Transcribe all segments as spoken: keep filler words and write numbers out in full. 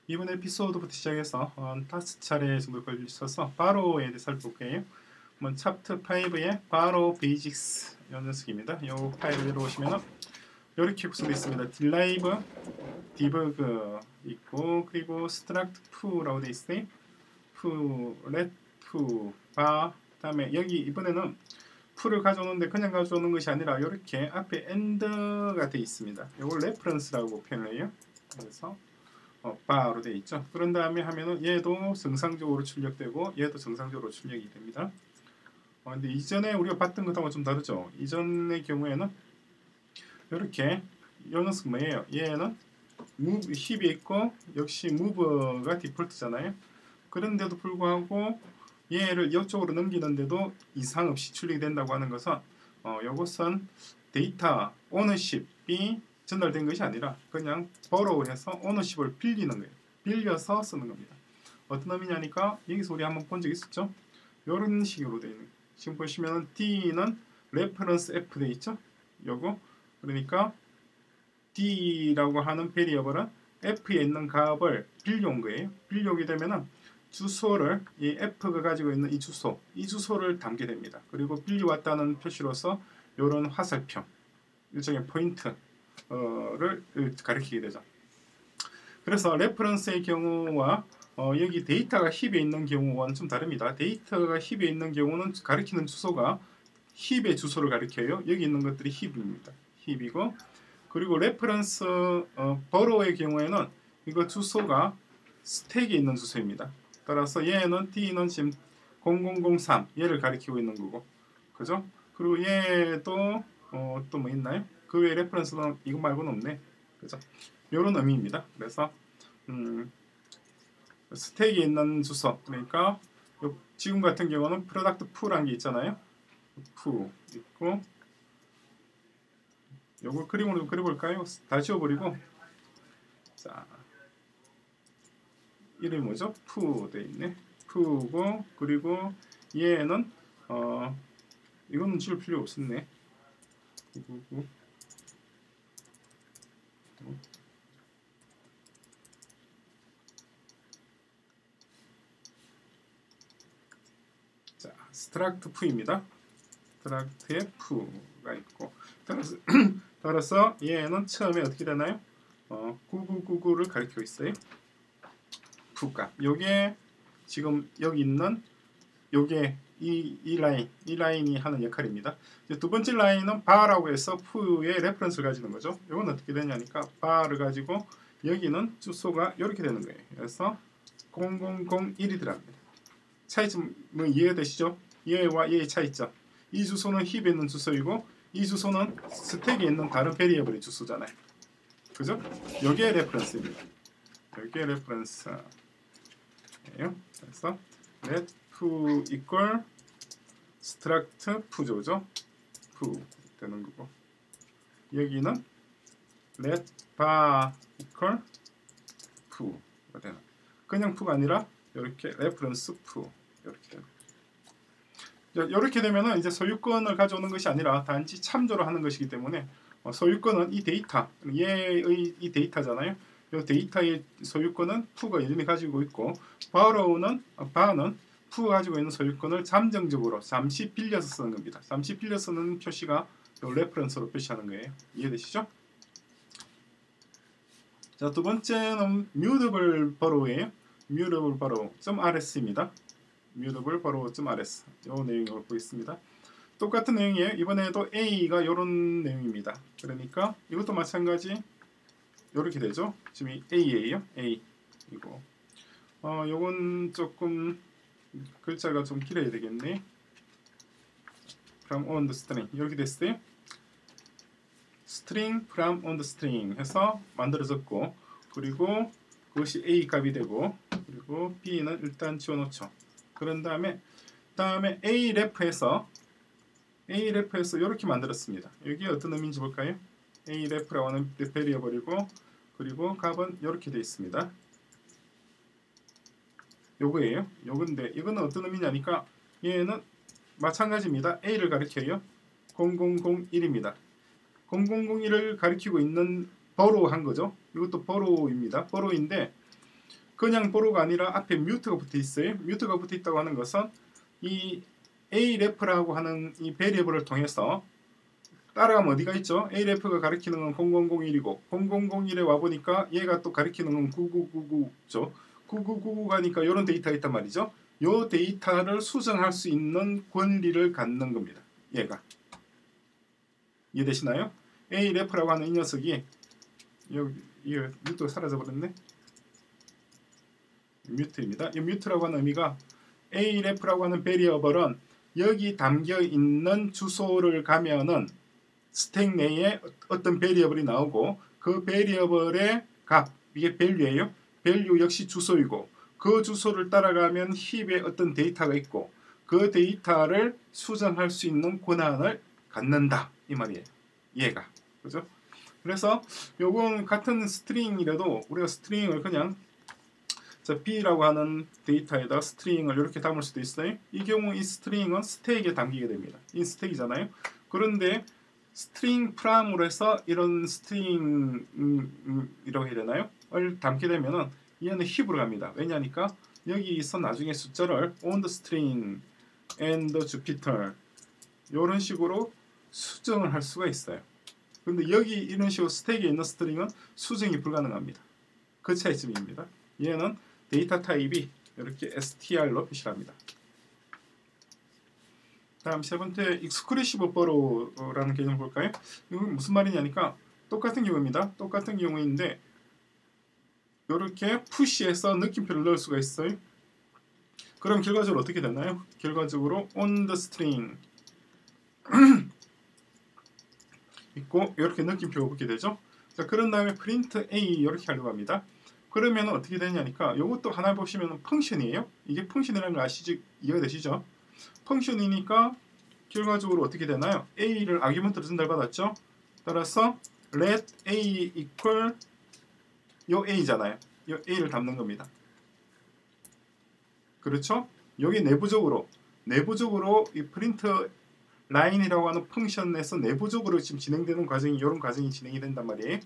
이번 에피소드부터 시작해서 어, 다섯 차례 정도 걸리셔서 바로에 대해 살펴볼게요. 먼저 챕터 오의 바로 베이직스 이 녀석입니다. 이 파일로 오시면은 이렇게 구성되어 있습니다. 딜라이브, 디버그 있고 그리고 스트럭트 푸라고 되어 있어요. 푸, 렛, 푸, 바 다음에 여기 이번에는 푸를 가져오는데 그냥 가져오는 것이 아니라 이렇게 앞에 엔드가 되어 있습니다. 이걸 레퍼런스라고 표현을 해요. 그래서 어, 바로 되어 있죠. 그런 다음에 하면은 얘도 정상적으로 출력되고 얘도 정상적으로 출력이 됩니다. 어, 근데 이전에 우리가 봤던 것하고 좀 다르죠. 이전의 경우에는 이렇게 이 녀석 뭐예요? 얘는 move, 힙이 있고 역시 move가 디폴트잖아요. 그런데도 불구하고 얘를 이쪽으로 넘기는데도 이상 없이 출력이 된다고 하는 것은 어, 이것은 데이터 오너십이 전달된 것이 아니라 그냥 borrow해서 오너십을 빌리는 거예요. 빌려서 쓰는 겁니다. 어떤 의미냐니까 여기서 우리 한번 본 적 있었죠? 이런 식으로 되어 있는 거예요. 지금 보시면은 D는 reference F 되어 있죠? 요거 그러니까 D라고 하는 베리어블은 F에 있는 값을 빌려온 거예요. 빌려오게 되면은 주소를 이 F가 가지고 있는 이 주소, 이 주소를 담게 됩니다. 그리고 빌려왔다는 표시로서 이런 화살표, 일종의 포인트를 가리키게 되죠. 그래서 레퍼런스의 경우와 어, 여기 데이터가 힙에 있는 경우와는 좀 다릅니다. 데이터가 힙에 있는 경우는 가리키는 주소가 힙의 주소를 가리켜요. 여기 있는 것들이 힙입니다. 힙이고 그리고 레퍼런스 어, borrow의 경우에는 이거 주소가 스택에 있는 주소입니다. 따라서 얘는 D는 지금 공공공삼 얘를 가리키고 있는 거고, 그죠? 그리고 얘도 어, 또 뭐 있나요? 그 외에 레퍼런스는 이거 말고는 없네, 그죠? 이런 의미입니다. 그래서 음, 스택에 있는 주소, 그러니까 지금 같은 경우는 프로덕트 푸라는 게 있잖아요. 푸 있고 요걸 그림으로 그려볼까요? 다 지워버리고 자 이름이 뭐죠? 푸 돼 있네. 푸고 그리고 얘는 어 이거는 지울 필요 없었네. 구구구. 자, 스트럭트 푸입니다. 스트럭트에 푸가 있고 따라서, 따라서 얘는 처음에 어떻게 되나요? 어, 구구구구를 가리키고 있어요. 푸값. 요게 지금 여기 있는 요게 이, 이 라인, 이 라인이 하는 역할입니다. 이제 두 번째 라인은 바라고 해서 푸의 레퍼런스를 가지는 거죠. 이건 어떻게 되냐니까 바를 가지고 여기는 주소가 이렇게 되는 거예요. 그래서 공공공일이 들어갑니다. 차이점 뭐 이해되시죠? 얘와 얘의 차이점. 이 주소는 힙에 있는 주소이고 이 주소는 스택에 있는 다른 베리어블의 주소잖아요. 그죠? 여기에 레퍼런스입니다. 여기에 레퍼런스예요. 그래서 let 푸 equal struct 푸조죠. 푸 되는 거고 여기는 let bar equal 푸가 되는 그냥 푸가 아니라 이렇게 reference 푸 이렇게 되는 거죠. 이렇게 되면은 이제 소유권을 가져오는 것이 아니라 단지 참조를 하는 것이기 때문에 어, 소유권은 이 데이터 얘의 이 데이터잖아요. 이 데이터의 소유권은 푸가 이름이 가지고 있고 borrow는 어, bar는 푸가 가지고 있는 소유권을 잠정적으로 잠시 빌려서 쓰는 겁니다. 잠시 빌려서 쓰는 표시가 요 레퍼런스로 표시하는 거예요. 이해되시죠? 자, 두 번째는 mutable borrow예요. mutable borrow .rs입니다. mutable borrow .rs 요 내용을 보고 있습니다. 똑같은 내용이에요. 이번에도 A가 요런 내용입니다. 그러니까 이것도 마찬가지 요렇게 되죠. 지금 A예요. A 이거 어 요건 조금 글자가 좀 길어야 되겠네. from on the string 이렇게 됐어요. string from on the string 해서 만들어졌고 그리고 그것이 A 값이 되고 그리고 B는 일단 지워놓죠. 그런 다음에 다음에 aref에서 aref에서 이렇게 만들었습니다. 여기 어떤 의미인지 볼까요? aref라고 하는 베리어블이고 그리고 값은 이렇게 되어 있습니다. 요거예요. 요건데 이거는 어떤 의미냐니까 얘는 마찬가지입니다. A를 가리켜요. 공공공일입니다. 공공공일을 가리키고 있는 borrow 한 거죠. 이것도 borrow입니다. borrow인데 그냥 보로가 아니라 앞에 뮤트가 붙어 있어요. 뮤트가 붙어 있다고 하는 것은 이 aref라고 하는 이 베리어블을 통해서 따라가면 어디가 있죠? aref가 가리키는 건 공공공일이고 공공공일에 와보니까 얘가 또 가리키는 건 구구구구죠. 구구구구 가니까 이런 데이터가 있단 말이죠. 이 데이터를 수정할 수 있는 권리를 갖는 겁니다. 얘가. 이해되시나요? aref라고 하는 이 녀석이 여기 이거 뮤트가 사라져버렸네. 뮤트입니다. 이 뮤트라고 하는 의미가 aref라고 하는 베리어블은 여기 담겨 있는 주소를 가면은 스택 내에 어떤 베리어블이 나오고 그 베리어블의 값, 이게 value예요. value 역시 주소이고 그 주소를 따라가면 힙에 어떤 데이터가 있고 그 데이터를 수정할 수 있는 권한을 갖는다 이 말이에요. 얘가. 그죠? 그래서 요건 같은 스트링이라도 우리가 스트링을 그냥 자, B라고 하는 데이터에다 스트링을 이렇게 담을 수도 있어요. 이 경우 이 스트링은 스택에 담기게 됩니다. 이 스택이잖아요. 그런데 스트링 프람으로 해서 이런 스트링 음, 음, 이라고 해야 되나요? 을 담게 되면은 얘는 힙으로 갑니다. 왜냐니까 여기서 나중에 숫자를 on the string and the Jupyter 이런 식으로 수정을 할 수가 있어요. 근데 여기 이런 식으로 스택에 있는 스트링은 수정이 불가능합니다. 그 차이점입니다. 얘는 데이터 타입이 이렇게 에스티알로 표시합니다. 다음 세 번째 exclusive borrow라는 개념을 볼까요? 이건 무슨 말이냐니까 똑같은 경우입니다. 똑같은 경우인데 이렇게 푸시해서 느낌표를 넣을 수가 있어요. 그럼 결과적으로 어떻게 되나요? 결과적으로 on the string 있고 이렇게 느낌표가 붙게 되죠. 자, 그런 다음에 print a 이렇게 하려고 합니다. 그러면 어떻게 되냐니까 이것도 하나 보시면 펑션이에요. 이게 펑션이라는 걸 아시지? 이해가 되시죠? 펑션이니까 결과적으로 어떻게 되나요? a를 아규먼트로 전달받았죠. 따라서 let a equal 요 a잖아요. 요 a를 담는 겁니다. 그렇죠? 여기 내부적으로 내부적으로 이 프린트 라인이라고 하는 펑션에서 내부적으로 지금 진행되는 과정이 이런 과정이 진행이 된단 말이에요.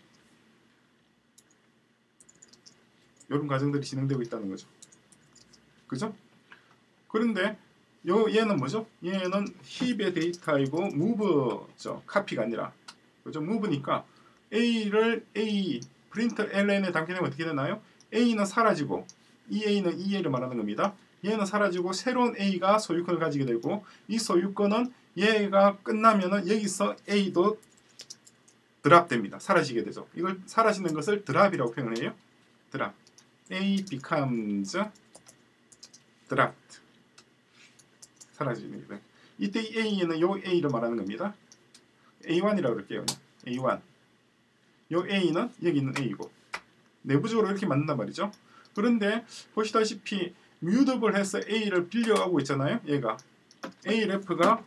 이런 과정들이 진행되고 있다는 거죠. 그죠? 그런데 요 얘는 뭐죠? 얘는 힙의 데이터이고 move죠. 카피가 아니라. 그죠? move니까 a를 a print ln에 담게 되면 어떻게 되나요? a는 사라지고 이 a는 이 a를 말하는 겁니다. 얘는 사라지고 새로운 a가 소유권을 가지게 되고 이 소유권은 얘가 끝나면은 여기서 a도 드랍됩니다. 사라지게 되죠. 이걸 사라지는 것을 드랍이라고 표현해요. 드랍. a becomes dropped. 사라지는 게. 이때 이 a는 요 a를 말하는 겁니다. 에이 원이라고 그럴게요. 에이 원. 요 a는 여기 있는 a고 내부적으로 이렇게 만든단 말이죠. 그런데 보시다시피 뮤더블 해서 a를 빌려가고 있잖아요. 얘가 a ref가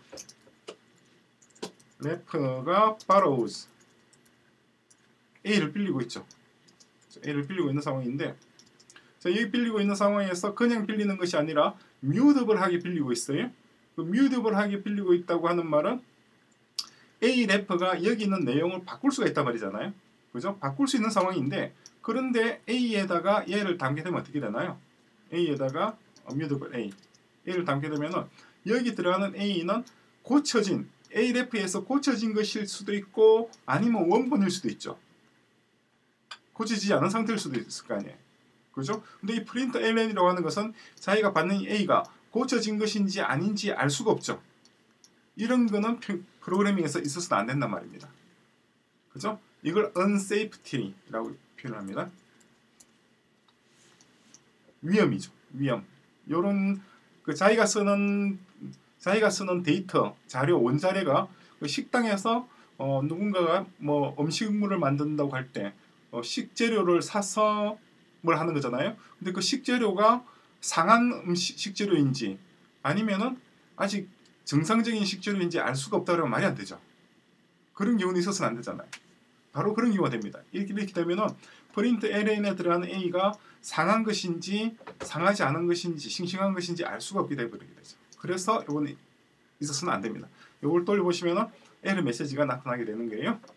ref가 borrows a를 빌리고 있죠. a를 빌리고 있는 상황인데 자, 여기 빌리고 있는 상황에서 그냥 빌리는 것이 아니라 뮤더블하게 빌리고 있어요. 그 뮤더블하게 빌리고 있다고 하는 말은 a ref가 여기 있는 내용을 바꿀 수가 있단 말이잖아요. 그죠? 바꿀 수 있는 상황인데 그런데 a에다가 얘를 담게 되면 어떻게 되나요? a에다가 뮤더블 a a를 담게 되면은 여기 들어가는 a는 고쳐진 aref에서 고쳐진 것일 수도 있고 아니면 원본일 수도 있죠. 고쳐지지 않은 상태일 수도 있을 거 아니에요. 그죠? 근데 이 print ln이라고 하는 것은 자기가 받는 이 a가 고쳐진 것인지 아닌지 알 수가 없죠. 이런 거는 프로그래밍에서 있어서는 안 된단 말입니다. 그죠? 이걸 unsafety라고 표현합니다. 위험이죠. 위험. 요런 그 자기가 쓰는 자기가 쓰는 데이터, 자료, 원자료가 그 식당에서 어, 누군가가 뭐 음식물을 만든다고 할 때 어, 식재료를 사서 뭘 하는 거잖아요. 근데 그 식재료가 상한 음식 식재료인지 아니면은 아직 정상적인 식재료인지 알 수가 없다 그러면 말이 안 되죠. 그런 경우는 있어서는 안 되잖아요. 바로 그런 경우가 됩니다. 이렇게, 이렇게 되면은 프린트 엘엔에 들어가는 a가 상한 것인지 상하지 않은 것인지 싱싱한 것인지 알 수가 없게 되버리게 되죠. 그래서 이거는 있어서는 안 됩니다. 이걸 돌려보시면은 에러 메시지가 나타나게 되는 거예요.